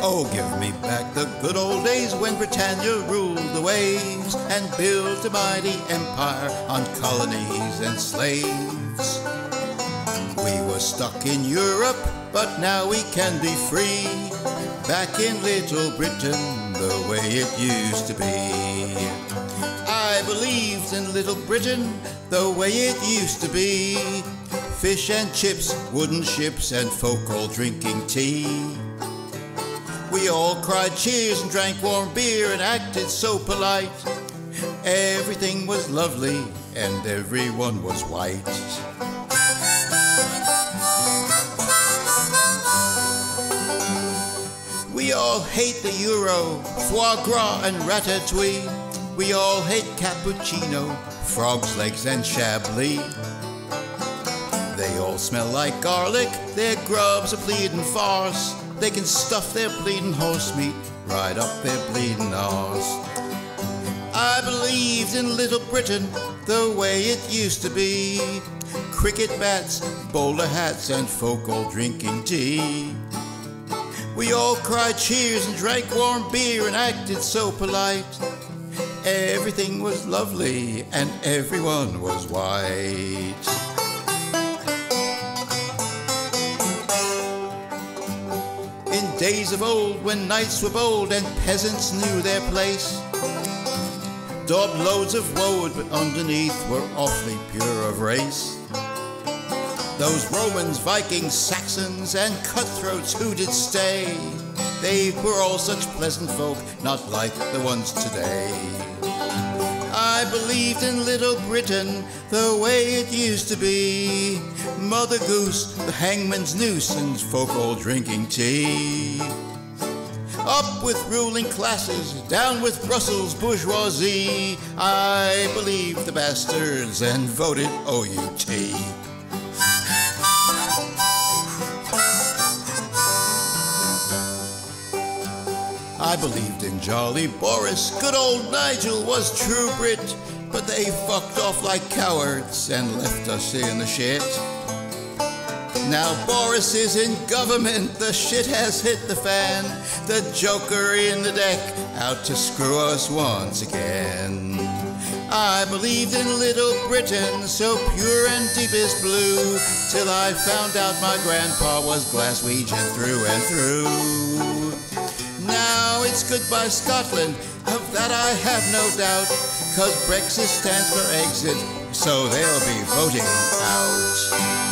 Oh, give me back the good old days when Britannia ruled the waves and built a mighty empire on colonies and slaves. We were stuck in Europe, but now we can be free, back in Little Britain the way it used to be. I believed in Little Britain the way it used to be, fish and chips, wooden ships, and folk all drinking tea. We all cried cheers and drank warm beer and acted so polite. Everything was lovely and everyone was white. We all hate the euro, foie gras and ratatouille. We all hate cappuccino, frog's legs and chablis. They all smell like garlic, their grub's a bleeding farce. They can stuff their bleeding horse meat right up their bleeding arse. I believed in Little Britain the way it used to be, cricket bats, bowler hats, and folk all drinking tea. We all cried cheers and drank warm beer and acted so polite. Everything was lovely and everyone was white. In days of old, when knights were bold and peasants knew their place, daubed loads of woad, but underneath were awfully pure of race. Those Romans, Vikings, Saxons, and cutthroats who did stay, they were all such pleasant folk, not like the ones today. I believed in Little Britain the way it used to be, Mother Goose, the hangman's noose, and folk all drinking tea. Up with ruling classes, down with Brussels bourgeoisie. I believed the bastards and voted OUT. I believed in jolly Boris, good old Nigel was true Brit, but they fucked off like cowards and left us in the shit. Now Boris is in government, the shit has hit the fan, the joker in the deck, out to screw us once again. I believed in Little Britain, so pure and deep as blue, till I found out my grandpa was Glaswegian through and through. Now it's goodbye Scotland, of that I have no doubt, 'cause Brexit stands for exit, so they'll be voting out.